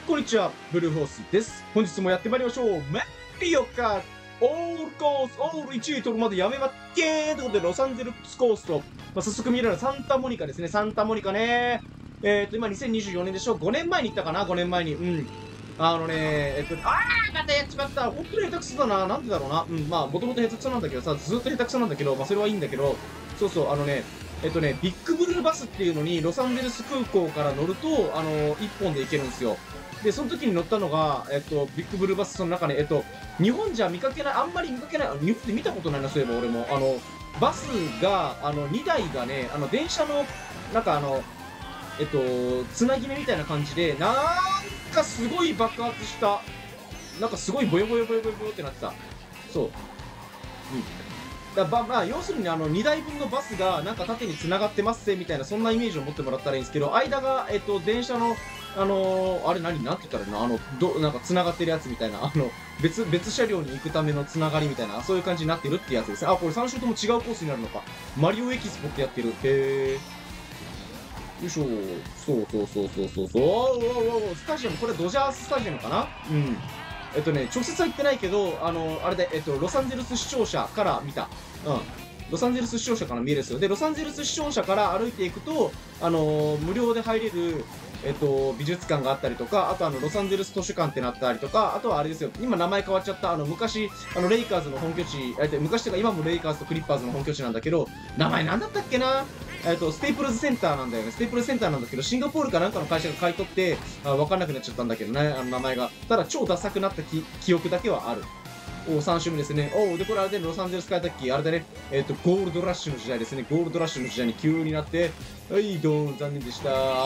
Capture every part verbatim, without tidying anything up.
こんにちは、ブルーホースです。本日もやってまいりましょう。マリオカートオールコース、オールいちい取るまでやめまっけーということで、ロサンゼルスコースと、まあ、早速見られるサンタモニカですね。サンタモニカね。えっ、ー、と、今にせんにじゅうよねんでしょ ?ご 年前に行ったかな ?ご 年前に。うん。あのね、えっと、あーまたやっちまった。本当に下手くそだな。なんでだろうな。うん、まあ、もともと下手くそなんだけどさ、ずっと下手くそなんだけど、まあ、それはいいんだけど、そうそう、あのね、えっとね、ビッグブルーバスっていうのに、ロサンゼルス空港から乗ると、あの、いっぽんで行けるんですよ。で、その時に乗ったのが、えっと、ビッグブルーバス、その中で、えっと、日本じゃ見かけない、あんまり見かけない、日本で見たことないな、そういえば俺も。あの、バスが、あの、にだいがね、あの、電車の、なんかあの、えっと、つなぎ目みたいな感じで、なんかすごい爆発した。なんかすごいボヨボヨボヨボヨボヨってなってた。そう。うん。だまあ、まあ、要するにあのにだいぶんのバスがなんか縦に繋がってますぜみたいなそんなイメージを持ってもらったらいいんですけど、間が、えっと、電車の、あのー、あれ何なんて言ったらいいのあの、ど、なんか繋がってるやつみたいな、あの、別、別車両に行くための繋がりみたいな、そういう感じになってるってやつですね。あ、これさん種とも違うコースになるのか。マリオエキスポってやってる。へー。よいしょ。そうそうそうそうそうそう。おーおーおースタジアム、これドジャーススタジアムかなうん。えっとね、直接は行ってないけど、あの、あれで、えっと、ロサンゼルス視聴者から見た。うん。ロサンゼルス視聴者から見えるんですよ。で、ロサンゼルス視聴者から歩いていくと、あのー、無料で入れる、えっと、美術館があったりとか、あとあの、ロサンゼルス図書館ってなったりとか、あとはあれですよ、今名前変わっちゃった、あの、昔、あの、レイカーズの本拠地、えっと、昔というか今もレイカーズとクリッパーズの本拠地なんだけど、名前なんだったっけなえっと、ステープルズセンターなんだよね。ステープルズセンターなんだけど、シンガポールかなんかの会社が買い取って、あわかんなくなっちゃったんだけどね、あの名前が。ただ、超ダサくなったき記憶だけはある。おさん種目ですね。おで、これあれでロサンゼルス変えたっけあれだね。えっ、ー、と、ゴールドラッシュの時代ですね。ゴールドラッシュの時代に急になって、はい、どーん、残念でした。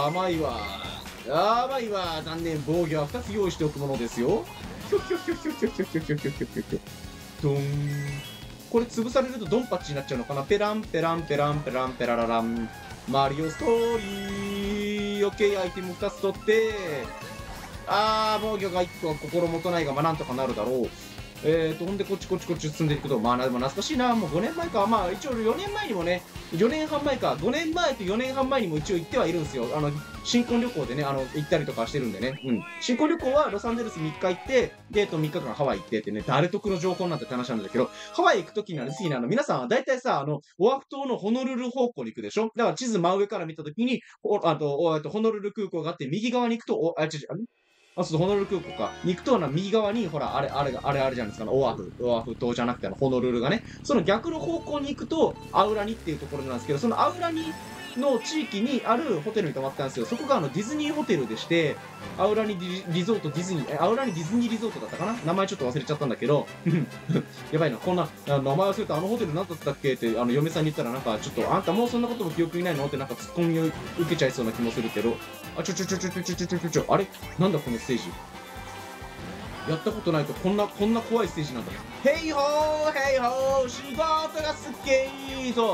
甘いわ。甘いわ。残念。防御はふたつ用意しておくものですよ。ひょひょひょひょひょひょひょひょひょひょひょひょ。どーん。これ潰されるとドンパッチになっちゃうのかなペランペランペランペランペラララン。マリオストーリー。オッケー、アイテムふたつ取って、あー、防御がいっこは心もとないが、まあなんとかなるだろう。えーと、ほんでこっちこっちこっち進んでいくと、まあでも懐かしいな、もうごねんまえか。まあ一応よねんまえにもね、よねんはん前か、ごねんまえとよねんはん前にも一応行ってはいるんですよ。あの、新婚旅行でね、あの、行ったりとかしてるんでね。うん。新婚旅行はロサンゼルスみっか行って、で、えっとみっかかんハワイ行ってってね、誰得の情報なんて話なんだけど、ハワイ行くときにはね、次にあの、皆さんは大体さ、あの、オアフ島のホノルル方向に行くでしょだから地図真上から見たときに、おあと、おあと、ホノルル空港があって、右側に行くと、お、あ、違う違う、あれあ、そう、ホノルル空港か。に行くと、右側に、ほら、あれ、あれが、あれあれじゃないですか、オアフ、オアフ島じゃなくて、あの、ホノルルがね、その逆の方向に行くと、アウラニっていうところなんですけど、そのアウラニの地域にあるホテルに泊まったんですよ。そこがあの、ディズニーホテルでして、アウラニリリゾートディズニー、え、アウラニディズニーリゾートだったかな名前ちょっと忘れちゃったんだけど、やばいな、こんな、名前忘れた、あのホテル何だったっけって、あの、嫁さんに言ったら、なんか、ちょっと、あんたもうそんなことも記憶にないのって、なんか、ツッコミを受けちゃいそうな気もするけど、あ、ちょちょちょちょちょちょちょちょちょちょ、あれなんだこのステージ。やったことないとこんな、こんな怖いステージなんだ。ヘイホーヘイホー仕事がすっげーそう。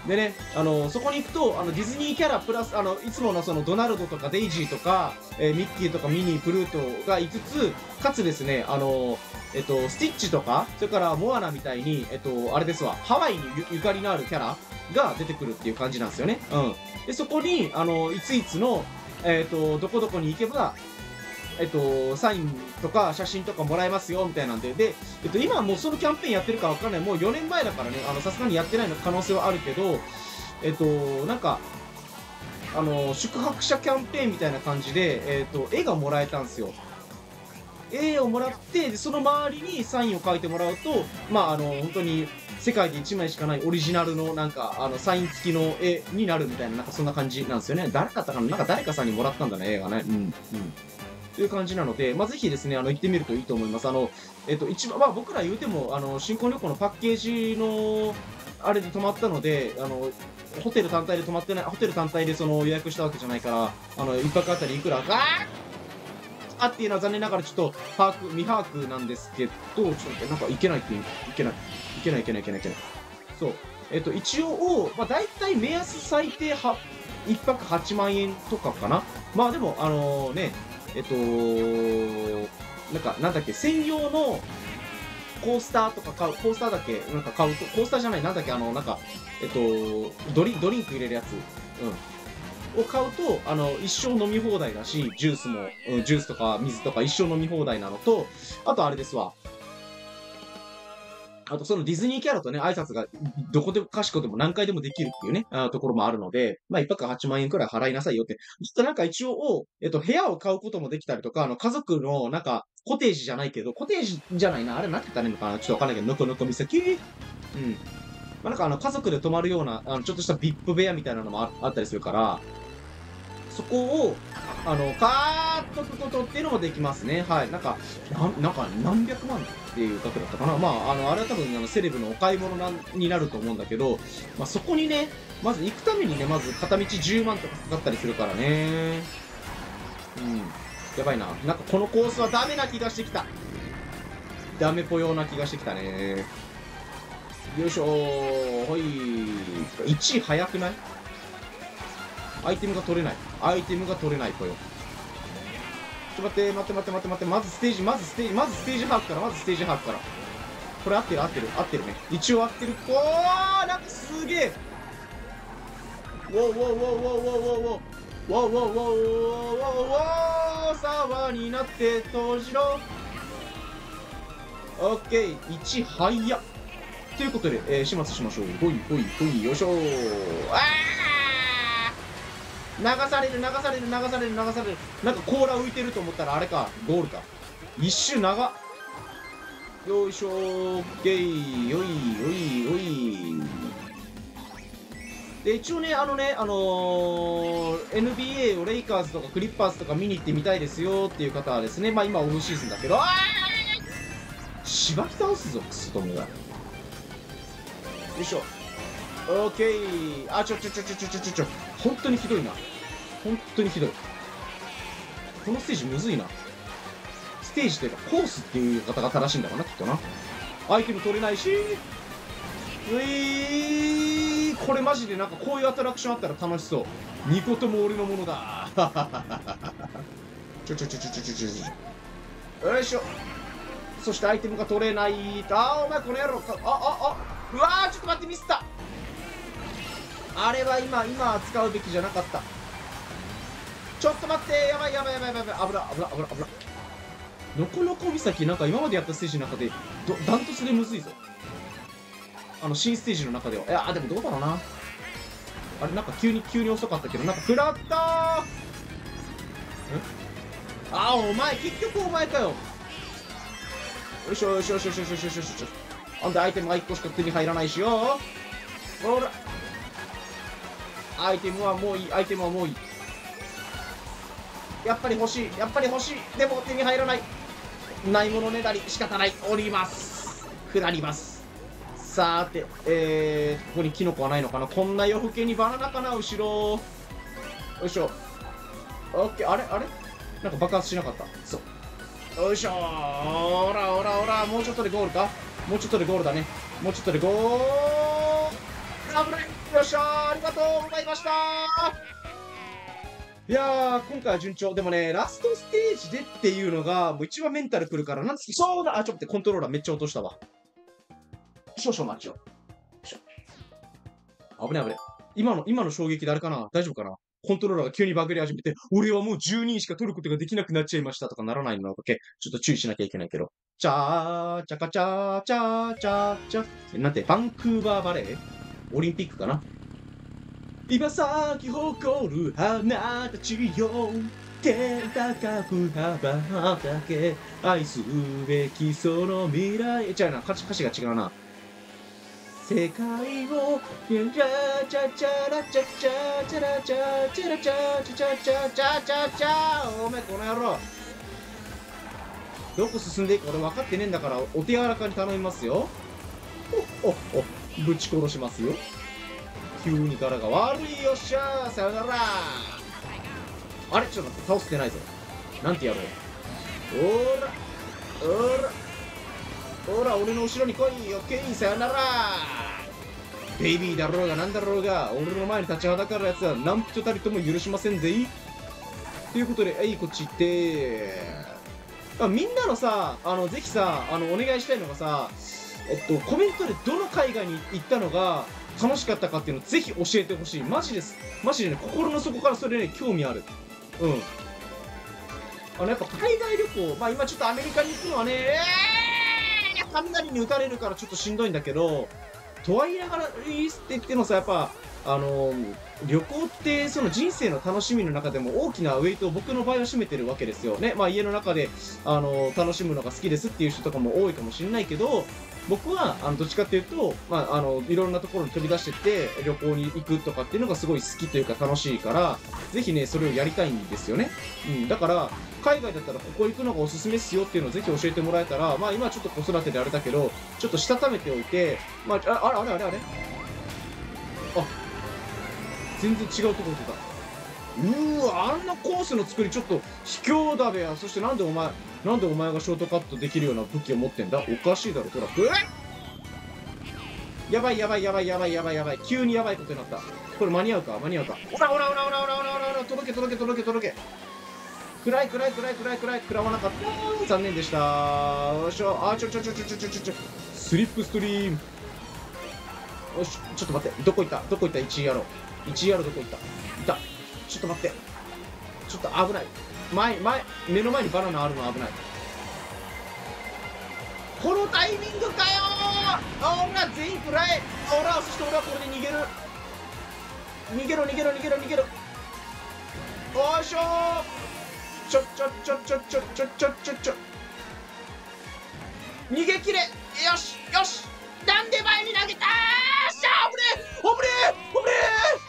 でね、あの、そこに行くと、あの、ディズニーキャラプラス、あの、いつものその、ドナルドとかデイジーとか、えー、ミッキーとかミニー、プルートがいつつ、かつですね、あの、えっと、スティッチとか、それからモアナみたいに、えっと、あれですわ、ハワイに ゆ, ゆかりのあるキャラが出てくるっていう感じなんですよね。うん。で、そこに、あの、いついつの、えっと、どこどこに行けば、えっと、サインとか写真とかもらえますよ、みたいなんで。で、えっと、今はもうそのキャンペーンやってるかわかんない。もうよねんまえだからね、あの、さすがにやってないの可能性はあるけど、えっと、なんか、あの、宿泊者キャンペーンみたいな感じで、えっと、絵がもらえたんですよ。絵をもらって、で、その周りにサインを書いてもらうと、まあ、あの、本当に、世界でいちまいしかないオリジナルの、なんか、あの、サイン付きの絵になるみたいな、なんかそんな感じなんですよね。誰かったかななんか誰かさんにもらったんだね、絵がね。うん。うん。という感じなので、まあ、ぜひですね、あの、行ってみるといいと思います。あの、えっと、一番、まあ、僕ら言うても、あの、新婚旅行のパッケージの、あれで泊まったので、あの、ホテル単体で泊まってない、ホテル単体でその予約したわけじゃないから、あの、一泊あたりいくら、あーあっていうのは残念ながらちょっと、把握、未把握なんですけど、ちょっと待って、なんかいけないっていけない。いけないいけないいけないいけない。そう。えっと、一応、まあ、大体目安最低は、一泊はちまんえんとかかな。まあでも、あのね、えっと、なんか、なんだっけ、専用のコースターとか買う、コースターだっけなんか買うと、コースターじゃない、なんだっけ、あの、なんか、えっと、ドリ、ドリンク入れるやつ。うん。 を買うと、あの、一生飲み放題だし、ジュースも、うん、ジュースとか水とか一生飲み放題なのと、あとあれですわ。あとそのディズニーキャラとね、挨拶がどこでもかしこでも何回でもできるっていうね、あところもあるので、まあ一泊はちまん円くらい払いなさいよって。ちょっとなんか一応、えっと、部屋を買うこともできたりとか、あの、家族のなんか、コテージじゃないけど、コテージじゃないな、あれなんて言ったらいいのかなちょっとわかんないけど、のこのこ岬うん。まあなんかあの、家族で泊まるような、あの、ちょっとした ブイアイピー 部屋みたいなのもああったりするから、そこを、あの、買っとくことっていうのもできますね。はい。なんか、なんなんか何百万っていう額だったかな。まあ、あの、あれは多分、あの、セレブのお買い物なんになると思うんだけど、まあ、そこにね、まず行くためにね、まず片道じゅうまんとかかかったりするからね。うん。やばいな。なんかこのコースはダメな気がしてきた。ダメぽような気がしてきたね。よいしょー。ほい。いちい早くない？アイテムが取れない。アイテムが取れないぽよ。ちょっと待って、待って待って待って待って、まずステージ、まずステージ、まずステージ把握から、まずステージ把握から。これ合ってる合ってる合ってるね。一応合ってる。おーなんかすげえウォーウォーウォーウォーウォーウォーウォーウォーウォーウォーウォーウォーウォー沢になって閉じろ。オッケー、いち早っ。ということで、えー、始末しましょう。ほいほいほい、よいしょー。あー流される流される流される流される。なんか甲羅浮いてると思ったらあれか、ゴールか。一周長っ。よいしょー、オッケー、よいよいよい。で、一応ね、あのね、あのー、エヌビーエー をレイカーズとかクリッパーズとか見に行ってみたいですよっていう方はですね、まあ今オフシーズンだけど、あーしばき倒すぞ、クソともが。よいしょ。オッケー。あ、ちょちょちょちょちょちょちょちょ。本当にひどいな。本当にひどい。このステージむずいな。ステージというか、コースっていう方が正しいんだろうな、きっとな。アイテム取れないし、ういーこれマジでなんかこういうアトラクションあったら楽しそう。にことも俺のものだ。ちょちょちょちょちょちょちょ。よいしょ。そしてアイテムが取れない。あー、お前この野郎か。あ、あ、あ。うわー、ちょっと待って、ミスった。あれは今、今使うべきじゃなかった。ちょっと待って、やばいやばいやばいやばい。危な、危な、危な、危な。のこのこ岬、なんか今までやったステージの中で、ど、ダントツでむずいぞ。あの、新ステージの中では。いや、でもどうだろうな。あれ、なんか急に、急に遅かったけど、なんか、食らったーんあー、お前、結局お前かよ。よいしょよいしょよいしょよいしょよいしょよいしょ。あんでアイテムがいっこしか手に入らないしよ。ほら。アイテムはもういい、アイテムはもういい。やっぱり欲しい、やっぱり欲しい。でも手に入らない。ないものねだり、仕方ない。降ります。下ります。さーて、えー、ここにキノコはないのかな。こんな夜更けにバナナかな、後ろ。よいしょ。オッケー、あれあれなんか爆発しなかった。そう。よいしょー。おらおらおら、もうちょっとでゴールか。もうちょっとでゴールだね。もうちょっとでゴール。危ない。よっしゃー、ありがとうございましたー。いやー、今回は順調。でもね、ラストステージでっていうのが、もう一番メンタルくるから、なんつき、そうだあ、ちょっと待って、コントローラーめっちゃ落としたわ。少々待ちよ。危ない危ない。今の、今の衝撃であれかな大丈夫かなコントローラーが急にバグり始めて、俺はもうじゅうにんしか取ることができなくなっちゃいましたとかならないのだけ、ちょっと注意しなきゃいけないけど。チャー、チャカチャー、チャー、チャー、チャー。なんて、バンクーバーバレーオリンピックかな今咲き誇る花たちよ天高く羽ばたけ愛すべきその未来じゃあな歌詞歌詞が違うな世界をチャチャチャラチャチャチャラチャチャラチャチャチャチャチャチャチャおめえこの野郎どこ進んでいいか俺分かってねえんだからお手柔らかに頼みますよおっおっおぶち殺しますよ急に柄が悪いよっしゃーさよならあれちょっと待って倒せてないぞなんてやろうおらおらほら、俺の後ろに来いよ、ケイさよならベイビーだろうがなんだろうが、俺の前に立ちはだかるやつは何人たりとも許しませんぜいということで、えい、こっち行って、あみんなのさ、あの、ぜひさ、あの、お願いしたいのがさ、えっと、コメントでどの海外に行ったのが、 楽しかったかっていうのをぜひ教えてほしい。マジです。マジでね、心の底からそれね、興味ある。うん。あの、やっぱ海外旅行、まあ今ちょっとアメリカに行くのはね、えー、雷に打たれるからちょっとしんどいんだけど、とは言いながら、いいって言ってもさ、やっぱ、あのー、旅行って、その人生の楽しみの中でも大きなウェイトを僕の場合は占めてるわけですよね。まあ家の中で、あのー、楽しむのが好きですっていう人とかも多いかもしれないけど、僕は、あの、どっちかっていうと、まあ、あの、いろんなところに飛び出してって旅行に行くとかっていうのがすごい好きというか楽しいから、ぜひね、それをやりたいんですよね。うん、だから、海外だったらここ行くのがおすすめっすよっていうのをぜひ教えてもらえたら、まあ今ちょっと子育てであれだけど、ちょっとしたためておいて、まあ、あ、あれあれあれあれあ、全然違うところ出た。うーわ、あんなコースの作りちょっと卑怯だべや。そしてなんでお前、なんでお前がショートカットできるような武器を持ってんだ。おかしいだろ、ほら。うえやばいやばいやばいやばいやばいやばい。急にやばいことになった。これ間に合うか間に合うか。ほらほらほらほらほらほらほらほら届け届け届け届け。暗い暗い暗い暗い暗い食らわなかった。残念でした。よいしょ。あ、ちょちょちょちょちょちょちょちょ。スリップストリーム。よし、ちょっと待って。どこ行ったどこ行った いちイーアール。いちイーアール どこ行ったいた。ちょっと待って。ちょっと危ない。前、前、目の前にバナナあるの危ない。このタイミングかよー。ほら、全員食らえ。ほら、そして俺はこれで逃げる。逃げろ、逃げろ、逃げろ、逃げろ。おいしょー。ちょちょちょちょちょちょちょちょちょ。逃げ切れ。よし、よし。なんで前に投げたー。しゃー、危ねえ、危ねえ、危ね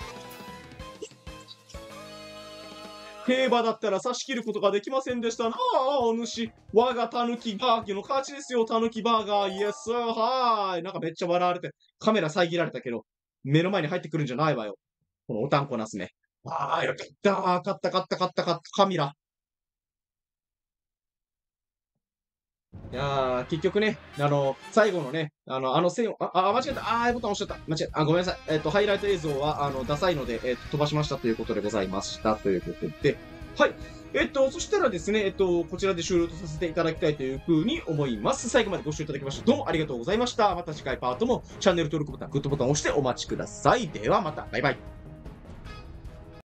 え。競馬だったら差し切ることができませんでしたなあ、お主。我がタヌキバーガーの勝ちですよ、タヌキバーガー。イエス、はーい。なんかめっちゃ笑われて、カメラ遮られたけど、目の前に入ってくるんじゃないわよ。このおたんこなすね。ああ、よかった。勝った、勝った、勝った、勝った、カミラ。いやー、結局ね、あの、最後のね、あの、あの線を、あ、あ、間違えた。あー、ボタン押しちゃった。間違えた。あ、ごめんなさい。えっと、ハイライト映像は、あの、ダサいので、えっと、飛ばしましたということでございました。ということで、はい。えっと、そしたらですね、えっと、こちらで終了とさせていただきたいというふうに思います。最後までご視聴いただきまして、どうもありがとうございました。また次回パートもチャンネル登録ボタン、グッドボタンを押してお待ちください。ではまた、バイバイ。